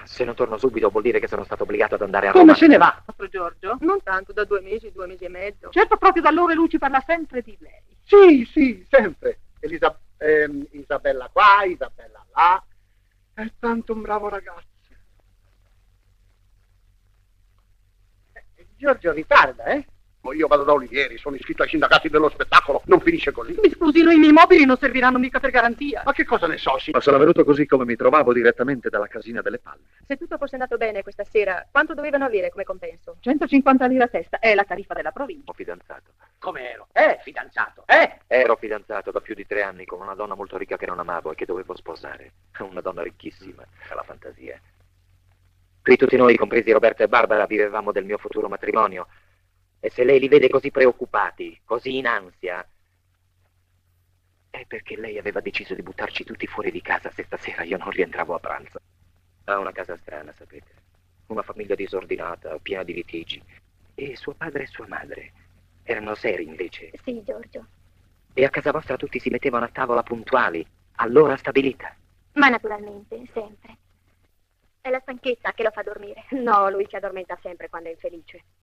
Se non torno subito vuol dire che sono stato obbligato ad andare a Come Roma. se ne va? Nostro Giorgio? Non tanto, da 2 mesi, 2 mesi e mezzo. Certo, proprio da allora lui ci parla sempre di lei. Sì, sì, sempre. Isabella qua, Isabella là. È tanto un bravo ragazzo. Giorgio ritarda, eh? Io vado da Olivieri, sono iscritto ai sindacati dello spettacolo, non finisce così. Mi scusi, i miei mobili non serviranno mica per garanzia. Ma che cosa ne so, sì? Ma sono venuto così come mi trovavo, direttamente dalla casina delle palle. Se tutto fosse andato bene questa sera, quanto dovevano avere come compenso? 150 lire a testa, è la tariffa della provincia. Ho fidanzato. Come ero? Fidanzato, Ero fidanzato da più di 3 anni con una donna molto ricca che non amavo e che dovevo sposare. Una donna ricchissima, alla fantasia. Qui tutti noi, compresi Roberto e Barbara, vivevamo del mio futuro matrimonio. E se lei li vede così preoccupati, così in ansia, è perché lei aveva deciso di buttarci tutti fuori di casa se stasera io non rientravo a pranzo. Ha una casa strana, sapete. Una famiglia disordinata, piena di litigi. E suo padre e sua madre erano seri invece. Sì, Giorgio. E a casa vostra tutti si mettevano a tavola puntuali, all'ora stabilita. Ma naturalmente, sempre. È la stanchezza che lo fa dormire. No, lui si addormenta sempre quando è infelice.